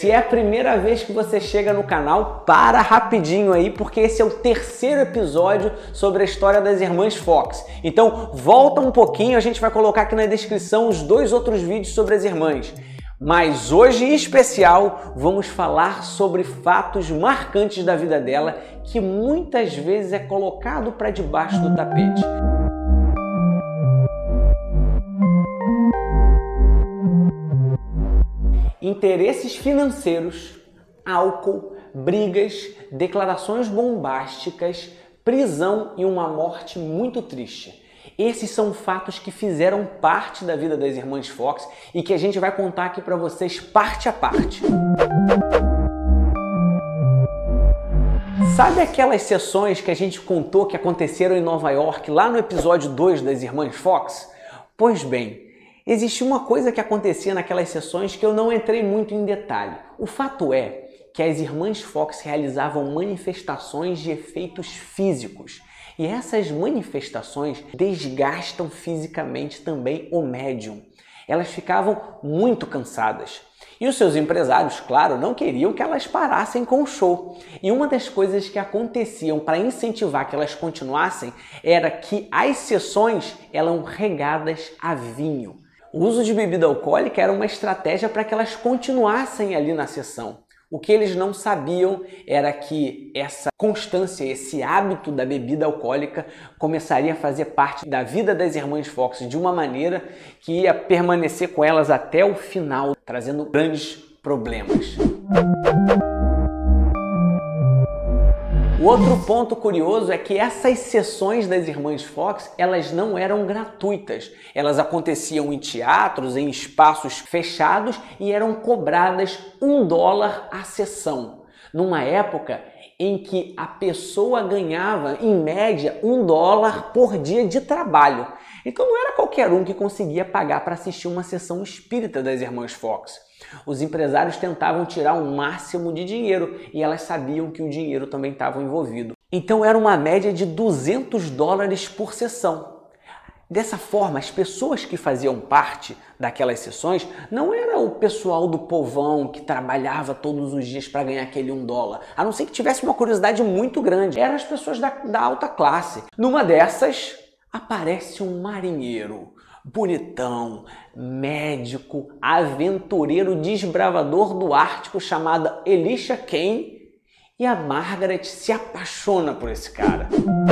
Se é a primeira vez que você chega no canal, para rapidinho aí, porque esse é o terceiro episódio sobre a história das irmãs Fox. Então volta um pouquinho, a gente vai colocar aqui na descrição os dois outros vídeos sobre as irmãs. Mas hoje, em especial, vamos falar sobre fatos marcantes da vida dela que muitas vezes é colocado para debaixo do tapete. Interesses financeiros, álcool, brigas, declarações bombásticas, prisão e uma morte muito triste. Esses são fatos que fizeram parte da vida das irmãs Fox e que a gente vai contar aqui para vocês parte a parte. Sabe aquelas sessões que a gente contou que aconteceram em Nova York lá no episódio 2 das irmãs Fox? Pois bem, existia uma coisa que acontecia naquelas sessões que eu não entrei muito em detalhe. O fato é que as irmãs Fox realizavam manifestações de efeitos físicos. E essas manifestações desgastam fisicamente também o médium. Elas ficavam muito cansadas. E os seus empresários, claro, não queriam que elas parassem com o show. E uma das coisas que aconteciam para incentivar que elas continuassem era que as sessões eram regadas a vinho. O uso de bebida alcoólica era uma estratégia para que elas continuassem ali na sessão. O que eles não sabiam era que essa constância, esse hábito da bebida alcoólica começaria a fazer parte da vida das irmãs Fox de uma maneira que ia permanecer com elas até o final, trazendo grandes problemas. O outro ponto curioso é que essas sessões das irmãs Fox, elas não eram gratuitas. Elas aconteciam em teatros, em espaços fechados e eram cobradas $1 a sessão. Numa época em que a pessoa ganhava, em média, $1 por dia de trabalho. Então não era qualquer um que conseguia pagar para assistir uma sessão espírita das irmãs Fox. Os empresários tentavam tirar o máximo de dinheiro e elas sabiam que o dinheiro também estava envolvido. Então era uma média de $200 por sessão. Dessa forma, as pessoas que faziam parte daquelas sessões não era o pessoal do povão que trabalhava todos os dias para ganhar aquele $1, a não ser que tivesse uma curiosidade muito grande. Eram as pessoas da alta classe. Numa dessas, aparece um marinheiro. Bonitão, médico, aventureiro, desbravador do Ártico chamado Elisha Kane, e a Margaret se apaixona por esse cara.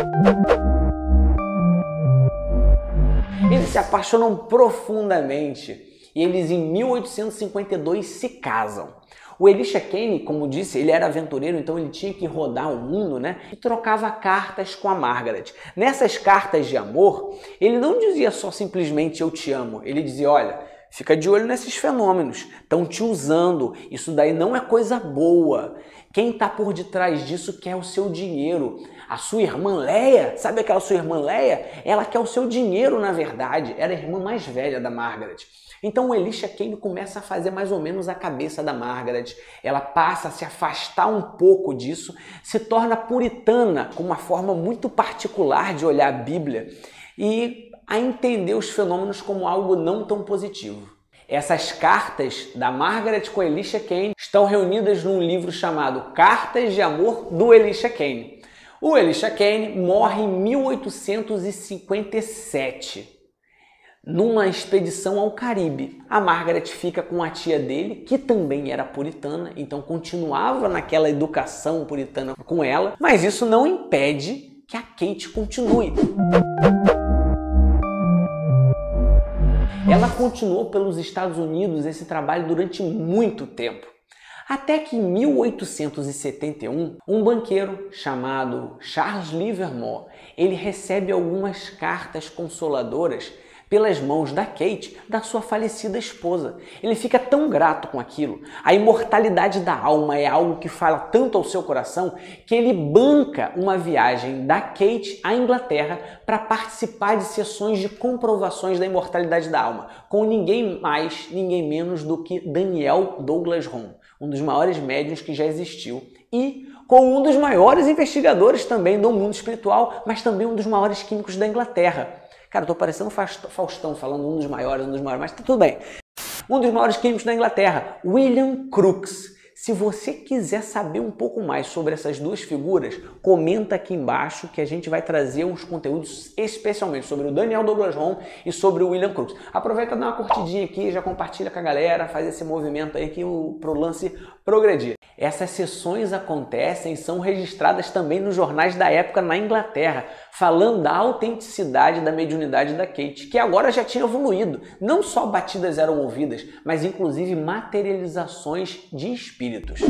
Eles se apaixonam profundamente e eles em 1852 se casam. O Elisha Kane, como disse, ele era aventureiro, então ele tinha que rodar o mundo, né? E trocava cartas com a Margaret. Nessas cartas de amor, ele não dizia só simplesmente eu te amo. Ele dizia, olha, fica de olho nesses fenômenos, estão te usando, isso daí não é coisa boa. Quem está por detrás disso quer o seu dinheiro. A sua irmã Leia, sabe aquela sua irmã Leia? Ela quer o seu dinheiro, na verdade. Era a irmã mais velha da Margaret. Então o Elisha Kane começa a fazer mais ou menos a cabeça da Margaret. Ela passa a se afastar um pouco disso, se torna puritana, com uma forma muito particular de olhar a Bíblia e a entender os fenômenos como algo não tão positivo. Essas cartas da Margaret com Elisha Kane estão reunidas num livro chamado Cartas de Amor do Elisha Kane. O Elisha Kane morre em 1857. Numa expedição ao Caribe. A Margaret fica com a tia dele, que também era puritana, então continuava naquela educação puritana com ela, mas isso não impede que a Kate continue. Ela continuou pelos Estados Unidos esse trabalho durante muito tempo. Até que em 1871, um banqueiro chamado Charles Livermore, ele recebe algumas cartas consoladoras pelas mãos da Kate, da sua falecida esposa. Ele fica tão grato com aquilo. A imortalidade da alma é algo que fala tanto ao seu coração que ele banca uma viagem da Kate à Inglaterra para participar de sessões de comprovações da imortalidade da alma, com ninguém mais, ninguém menos do que Daniel Douglas Home, um dos maiores médiuns que já existiu, e com um dos maiores investigadores também do mundo espiritual, mas também um dos maiores químicos da Inglaterra. Cara, eu tô parecendo Faustão falando um dos maiores, mas tá tudo bem. Um dos maiores químicos da Inglaterra, William Crookes, Se você quiser saber um pouco mais sobre essas duas figuras, comenta aqui embaixo que a gente vai trazer uns conteúdos especialmente sobre o Daniel Douglas Home e sobre o William Crookes. Aproveita, dá uma curtidinha aqui, já compartilha com a galera, faz esse movimento aí pro lance progredir. Essas sessões acontecem e são registradas também nos jornais da época na Inglaterra, falando da autenticidade da mediunidade da Kate, que agora já tinha evoluído. Não só batidas eram ouvidas, mas inclusive materializações de espíritos.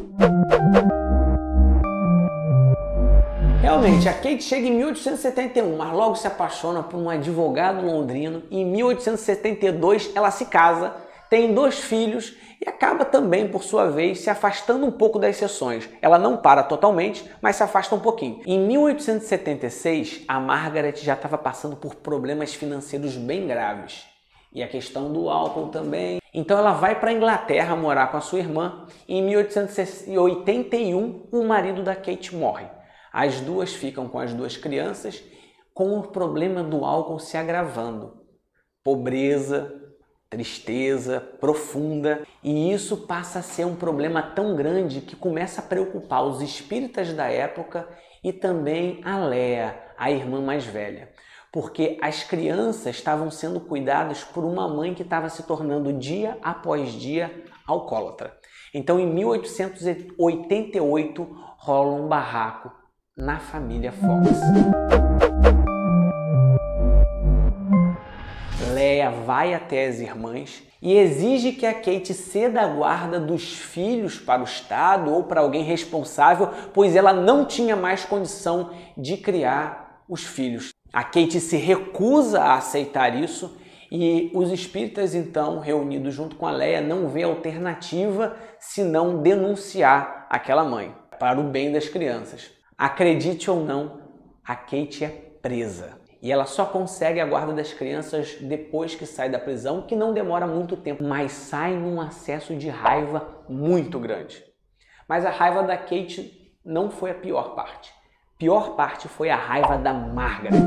Realmente, a Kate chega em 1871, mas logo se apaixona por um advogado londrino e em 1872 ela se casa, tem 2 filhos e acaba também, por sua vez, se afastando um pouco das sessões. Ela não para totalmente, mas se afasta um pouquinho. Em 1876, a Margaret já estava passando por problemas financeiros bem graves. E a questão do álcool também. Então ela vai para a Inglaterra morar com a sua irmã e em 1881 o marido da Kate morre. As duas ficam com as 2 crianças, com o problema do álcool se agravando. Pobreza, tristeza profunda, e isso passa a ser um problema tão grande que começa a preocupar os espíritas da época e também a Léa, a irmã mais velha, porque as crianças estavam sendo cuidadas por uma mãe que estava se tornando dia após dia alcoólatra. Então em 1888 rola um barraco na família Fox. Léa vai até as irmãs e exige que a Kate ceda a guarda dos filhos para o Estado ou para alguém responsável, pois ela não tinha mais condição de criar os filhos. A Kate se recusa a aceitar isso e os espíritas, então, reunidos junto com a Léa, não vê alternativa senão denunciar aquela mãe, para o bem das crianças. Acredite ou não, a Kate é presa. E ela só consegue a guarda das crianças depois que sai da prisão, que não demora muito tempo, mas sai num acesso de raiva muito grande. Mas a raiva da Kate não foi a pior parte. A pior parte foi a raiva da Margaret.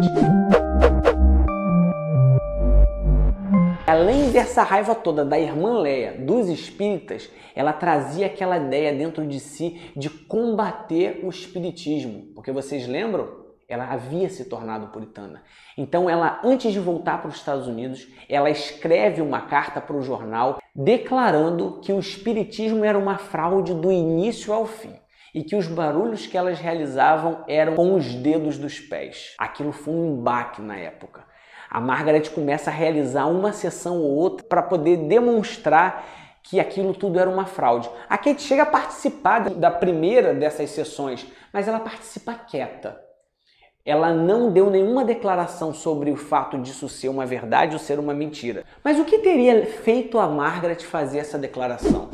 Além dessa raiva toda da irmã Léa, dos espíritas, ela trazia aquela ideia dentro de si de combater o espiritismo. Porque vocês lembram? Ela havia se tornado puritana. Então ela, antes de voltar para os Estados Unidos, ela escreve uma carta para o jornal declarando que o espiritismo era uma fraude do início ao fim e que os barulhos que elas realizavam eram com os dedos dos pés. Aquilo foi um baque na época. A Margaret começa a realizar uma sessão ou outra para poder demonstrar que aquilo tudo era uma fraude. A Kate chega a participar da primeira dessas sessões, mas ela participa quieta. Ela não deu nenhuma declaração sobre o fato disso ser uma verdade ou ser uma mentira. Mas o que teria feito a Margaret fazer essa declaração?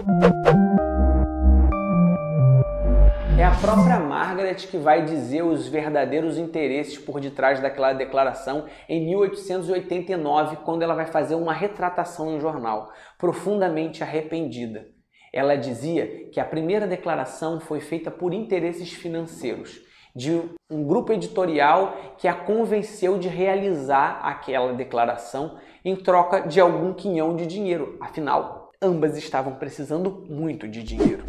É a própria Margaret que vai dizer os verdadeiros interesses por detrás daquela declaração em 1889, quando ela vai fazer uma retratação em jornal, profundamente arrependida. Ela dizia que a primeira declaração foi feita por interesses financeiros, de um grupo editorial que a convenceu de realizar aquela declaração em troca de algum quinhão de dinheiro. Afinal, ambas estavam precisando muito de dinheiro.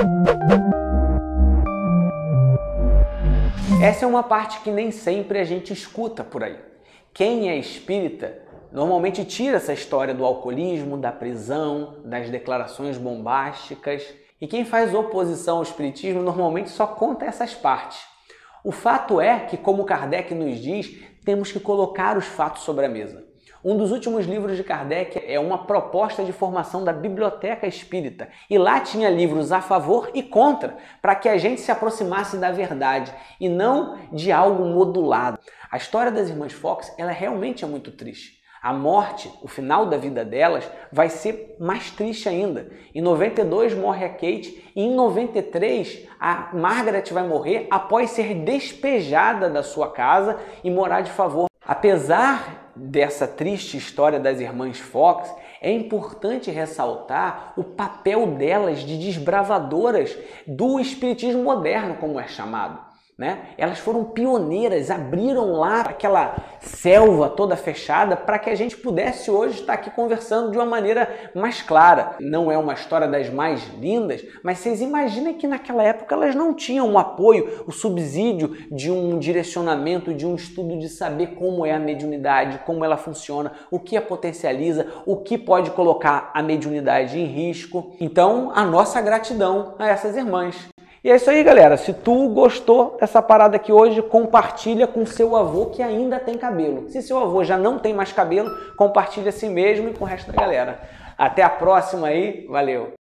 Essa é uma parte que nem sempre a gente escuta por aí. Quem é espírita normalmente tira essa história do alcoolismo, da prisão, das declarações bombásticas. E quem faz oposição ao espiritismo normalmente só conta essas partes. O fato é que, como Kardec nos diz, temos que colocar os fatos sobre a mesa. Um dos últimos livros de Kardec é uma proposta de formação da Biblioteca Espírita. E lá tinha livros a favor e contra, para que a gente se aproximasse da verdade e não de algo modulado. A história das irmãs Fox, ela realmente é muito triste. A morte, o final da vida delas, vai ser mais triste ainda. Em 92 morre a Kate e em 93 a Margaret vai morrer após ser despejada da sua casa e morar de favor. Apesar dessa triste história das irmãs Fox, é importante ressaltar o papel delas de desbravadoras do espiritismo moderno, como é chamado. né? Elas foram pioneiras, abriram lá aquela selva toda fechada para que a gente pudesse hoje estar aqui conversando de uma maneira mais clara. Não é uma história das mais lindas, mas vocês imaginem que naquela época elas não tinham o apoio, o subsídio de um direcionamento, de um estudo de saber como é a mediunidade, como ela funciona, o que a potencializa, o que pode colocar a mediunidade em risco. Então, a nossa gratidão a essas irmãs. E é isso aí, galera. Se tu gostou dessa parada aqui hoje, compartilha com seu avô que ainda tem cabelo. Se seu avô já não tem mais cabelo, compartilha assim mesmo e com o resto da galera. Até a próxima aí. Valeu!